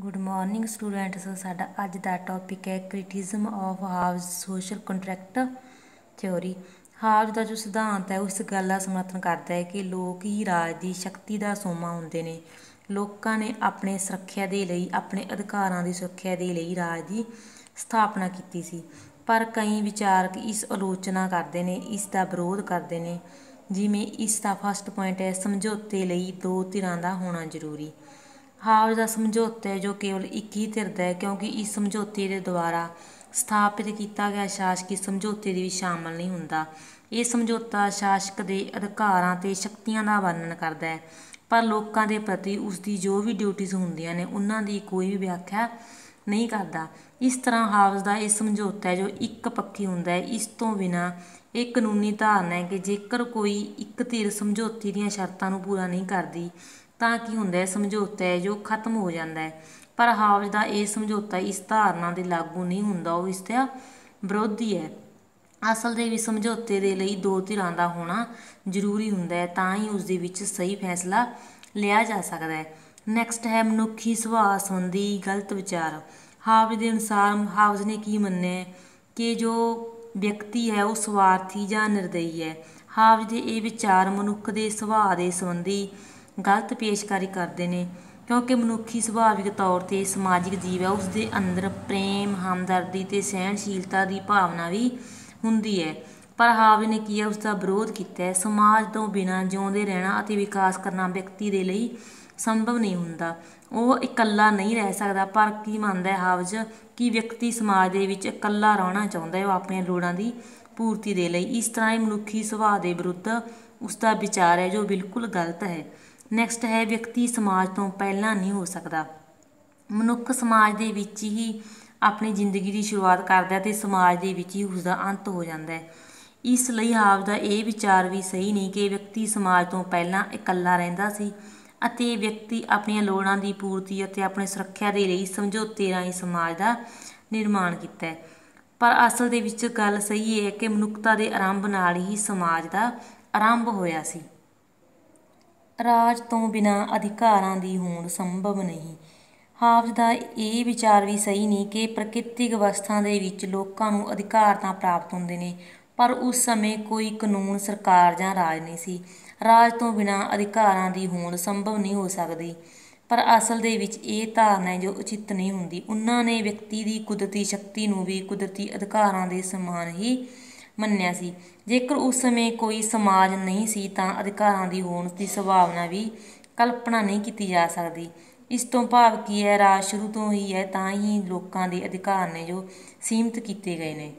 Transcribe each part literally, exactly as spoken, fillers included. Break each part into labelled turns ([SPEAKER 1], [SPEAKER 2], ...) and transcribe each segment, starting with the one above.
[SPEAKER 1] Good morning students. साडा अज दा topic है criticism of Hobbes social contract theory. Hobbes का जो सिद्धांत है उस गल का समर्थन करता है कि लोग ही राज की शक्ति का सोमा होंदे ने। लोगों ने अपने सुरक्षा के लिए अपने अधिकारों की सुरक्षा के लिए राज की स्थापना की सी, पर कई विचारक इस आलोचना करते हैं, इसका विरोध करते हैं। जिमें इसका फस्ट पॉइंट है समझौते लिए दो धिरां का होना जरूरी। हाव्स का समझौता है जो केवल एक ही धिर दा है, क्योंकि इस समझौते के द्वारा स्थापित किया गया शासकी समझौते भी शामिल नहीं होंदा। ये समझौता शासक के अधिकारों ते शक्तियों का वर्णन करता है, पर लोगों के प्रति उसकी जो भी ड्यूटीज़ होंदियां ने उन्हां दी कोई भी व्याख्या नहीं करता। इस तरह हाव्स का यह समझौता है जो एक पक्षी होंदा है। इस तो बिना एक कानूनी धारणा है कि जेकर कोई एक धिर समझौते दी शर्तां नूं पूरा नहीं करती ਤਾਂ ਕੀ ਹੁੰਦਾ है समझौता है जो खत्म हो जाता है। पर हाव्स का यह समझौता इस धारणा ਦੇ लागू नहीं ਹੁੰਦਾ, ਉਹ ਇਸ ਦਾ ਵਿਰੋਧੀ ਹੈ। ਅਸਲ ਦੇ ਵਿੱਚ ਸਮਝੌਤੇ ਦੇ ਲਈ ਦੋ ਧਿਰਾਂ ਦਾ ਹੋਣਾ ਜ਼ਰੂਰੀ ਹੁੰਦਾ ਹੈ, ਤਾਂ ਹੀ ਉਸ ਦੇ ਵਿੱਚ ਸਹੀ ਫੈਸਲਾ ਲਿਆ ਜਾ ਸਕਦਾ ਹੈ। ਨੈਕਸਟ ਹੈ ਮਨੁੱਖੀ ਸੁਭਾਅ ਸੰਬੰਧੀ ਗਲਤ ਵਿਚਾਰ। ਹਾਵਜ਼ ਦੇ ਅਨੁਸਾਰ ਹਾਵਜ਼ ਨੇ ਕੀ ਮੰਨਿਆ ਕਿ ਜੋ ਵਿਅਕਤੀ ਹੈ ਉਹ ਸਵਾਰਥੀ ਜਾਂ ਨਿਰਦਈ ਹੈ। ਹਾਵਜ਼ ਦੇ ਇਹ ਵਿਚਾਰ ਮਨੁੱਖ ਦੇ ਸੁਭਾਅ ਦੇ ਸੰਬੰਧੀ गलत पेशकारी करते हैं, क्योंकि मनुखी सुभाविक तौर पर समाजिक जीव है, उसके अंदर प्रेम हमदर्दी ते सहनशीलता की भावना भी होंदी है। पर हाव्ज ने किया उसका विरोध किया है। समाज तो बिना जिउंदे रहना और विकास करना व्यक्ति के लिए संभव नहीं होंदा, वो इकल्ला नहीं रह सकता। पर की मानता है हाव्ज कि व्यक्ति समाज के विच इकल्ला रहना चाहता है, वो अपनी लोड़ां की पूर्ति के लिए। इस तरह मनुखी सुभाअ के विरुद्ध उसका विचार है जो बिल्कुल गलत है। नैक्सट है व्यक्ति समाज तो पहला नहीं हो सकता। मनुख समाज के विच ही अपनी जिंदगी की शुरुआत करता है तो समाज के विच ही उसका अंत हो जाता है। इसलिए हाव्ज का यह विचार भी सही नहीं कि व्यक्ति समाज तो पहला इकल्ला रहिंदा सी अते व्यक्ति अपनी लोड़ां की पूर्ति अते अपनी सुरक्षा के लिए समझौते राहीं समाज का निर्माण किया है। पर असल दे विच गल सही है कि मनुखता के आरंभ नाल ही समाज का आरंभ होया सी। राज तो बिना अधिकारों की होंद संभव नहीं। हाव्ज का यह विचार भी सही नहीं कि प्रकृतिक अवस्था के विच लोकां नूं अधिकार तां प्राप्त होंदे ने, पर उस समय कोई कानून सरकार जां राज नहीं सी। राज तो बिना अधिकारों की होंद संभव नहीं हो सकती। पर असल दे विच ये धारणा जो उचित नहीं होंदी। उन्होंने व्यक्ति की कुदरती शक्ति नूं भी कुदरती अधिकारों के समान ही मन्निया सी। जेकर उस समय कोई समाज नहीं सी तां अधिकारों की होंद की संभावना भी कल्पना नहीं की जा सकती। इस तो भाव की है राज शुरू तो ही है, तां ही लोगों के अधिकार ने जो सीमित किए गए ने।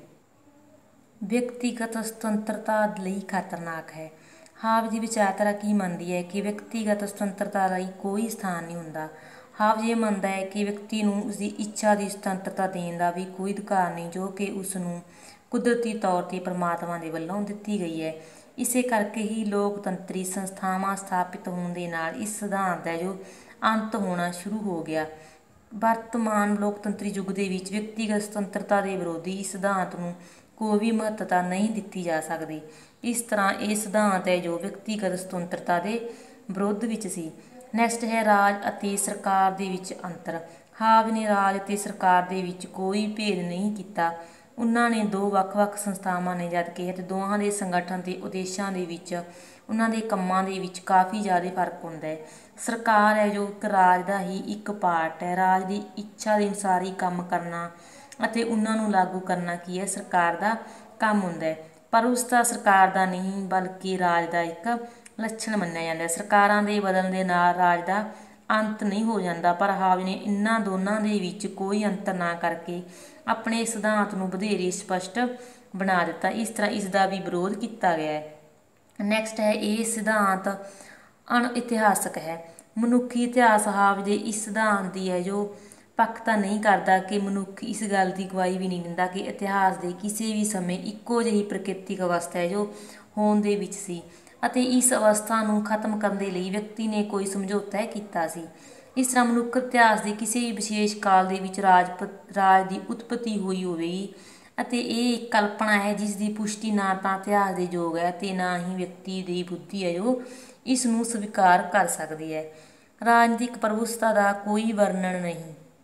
[SPEAKER 1] व्यक्तिगत सुतंत्रता लई खतरनाक है। हाव्ज की विचारधारा की मानती है कि व्यक्तिगत सुतंत्रता लई कोई स्थान नहीं होंदा। हाव्ज ये मानता है कि व्यक्ति नूं उसकी इच्छा की सुतंत्रता देने का भी कोई अधिकार नहीं, जो कि उसनूं कुदरती तौर पर परमात्मा के वल्लों दी गई है। इसे करके ही लोकतंत्री संस्थावां स्थापित होने के नाल इस सिद्धांत है जो अंत होना शुरू हो गया। वर्तमान लोकतंत्री युग के विच व्यक्तिगत सुतंत्रता के विरोधी इस सिद्धांत नूं कोई भी महत्ता नहीं दी जा सकती। इस तरह ये सिद्धांत है जो व्यक्तिगत सुतंत्रता के विरोध विच सी। नैक्सट है राज अते सरकार दे विच अंतर। हाव्ज ने राज अते सरकार दे विच कोई भेद नहीं किया। उन्होंने दो ਵੱਖ-ਵੱਖ संस्थावां ने जद कि दोवां दे संगठन के उद्देश्यों के विच उन्हां दे कंमां दे विच काफ़ी ज़्यादा फर्क होंदा है। सरकार है जो एक राज का ही एक पार्ट है। राज की इच्छा के अनुसार ही काम करना अते उन्हां नूं लागू करना की है सरकार का काम होंदा है, पर उसका सरकार का नहीं बल्कि राज का एक लक्षण मन्निया जाता है। सरकारां दे बदलण दे नाल राज का अंत नहीं हो जाता, पर हाव्ज ने इन्हां दोनों के विच कोई अंतर ना करके अपने सिद्धांत नूं वधेरे स्पष्ट बना दिता। इस तरह इसका भी विरोध किया गया है। नैक्सट है ये सिद्धांत अणइतिहासक है। मनुखी इतिहास हाव्ज के इस सिद्धांत की है जो पक्का नहीं करता कि मनुख इस गल की गवाही भी नहीं दिंदा कि इतिहास के किसी भी समय इक्को जिही प्रकृतिक अवस्था है जो होंद दे विच सी अते इस अवस्था नूं खत्म करने के लिए व्यक्ति ने कोई समझौता किया सी। इस तरह मनुख इतिहास के किसी भी विशेष काल दे विच राज राज की उत्पत्ति हुई होवेगी अते ये एक कल्पना है जिसकी पुष्टि ना तो इतिहास के योग है ते ना ही व्यक्ति की बुद्धि है जो इसनूं स्वीकार कर सकती है। राजनीतिक प्रभुसत्ता का कोई वर्णन नहीं।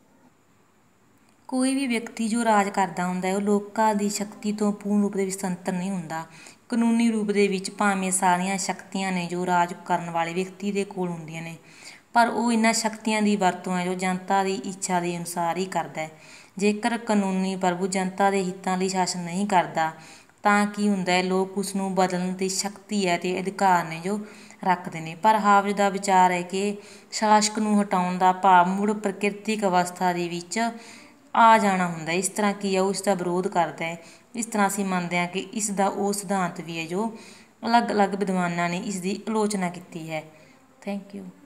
[SPEAKER 1] ਕੋਈ ਵੀ ਵਿਅਕਤੀ ਜੋ ਰਾਜ ਕਰਦਾ ਹੁੰਦਾ ਹੈ ਉਹ ਲੋਕਾਂ ਦੀ ਸ਼ਕਤੀ ਤੋਂ ਪੂਰਨ ਰੂਪ ਦੇ ਵਿੱਚ ਸੁਤੰਤਰ ਨਹੀਂ ਹੁੰਦਾ। ਕਾਨੂੰਨੀ ਰੂਪ ਦੇ ਵਿੱਚ ਭਾਵੇਂ ਸਾਰੀਆਂ ਸ਼ਕਤੀਆਂ ਨੇ ਜੋ ਰਾਜ ਕਰਨ ਵਾਲੇ ਵਿਅਕਤੀ ਦੇ ਕੋਲ ਹੁੰਦੀਆਂ ਨੇ, ਪਰ ਉਹ ਇਹਨਾਂ ਸ਼ਕਤੀਆਂ ਦੀ ਵਰਤੋਂ ਹੈ ਜੋ ਜਨਤਾ ਦੀ ਇੱਛਾ ਦੇ ਅਨੁਸਾਰ ਹੀ ਕਰਦਾ ਹੈ। ਜੇਕਰ ਕਾਨੂੰਨੀ ਪ੍ਰਭੂ ਜਨਤਾ ਦੇ ਹਿੱਤਾਂ ਲਈ ਸ਼ਾਸਨ ਨਹੀਂ ਕਰਦਾ ਤਾਂ ਕੀ ਹੁੰਦਾ ਹੈ, ਲੋਕ ਉਸ ਨੂੰ ਬਦਲਣ ਦੀ ਸ਼ਕਤੀ ਹੈ ਅਤੇ ਅਧਿਕਾਰ ਨੇ ਜੋ ਰੱਖਦੇ ਨੇ। ਪਰ ਹਾਵਜ ਦਾ ਵਿਚਾਰ ਹੈ ਕਿ ਸ਼ਾਸਕ ਨੂੰ ਹਟਾਉਣ ਦਾ ਭਾਵ ਮੁੜ ਪ੍ਰਕਿਰਤਿਕ ਅਵਸਥਾ ਦੇ ਵਿੱਚ ਆ ਜਾਣਾ ਹੁੰਦਾ। ਇਸ ਤਰ੍ਹਾਂ ਕੀ ਹੈ, ਉਹ ਇਸ ਦਾ ਵਿਰੋਧ ਕਰਦਾ ਹੈ। ਇਸ ਤਰ੍ਹਾਂ ਅਸੀਂ ਮੰਨਦੇ ਹਾਂ ਕਿ ਇਸ ਦਾ ਉਹ ਸਿਧਾਂਤ ਵੀ ਹੈ ਜੋ ਅਲੱਗ ਅਲੱਗ ਵਿਦਵਾਨਾਂ ਨੇ ਇਸ ਦੀ ਆਲੋਚਨਾ ਕੀਤੀ ਹੈ। Thank you.